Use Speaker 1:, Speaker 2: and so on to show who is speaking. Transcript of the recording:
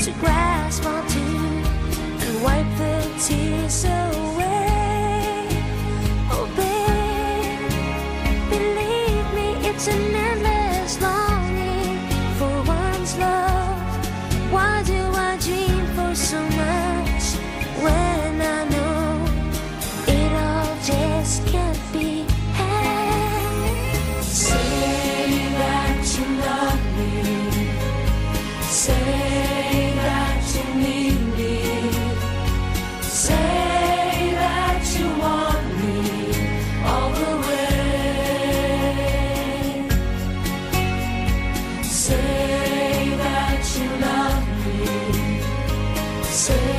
Speaker 1: to grasp onto and wipe the tears away. Oh babe, believe me, it's an endless longing for one's love. Why do I dream for so much when I know it all just can't be had? Say that you love me, say that you need me, say that you want me all the way. Say that you love me, say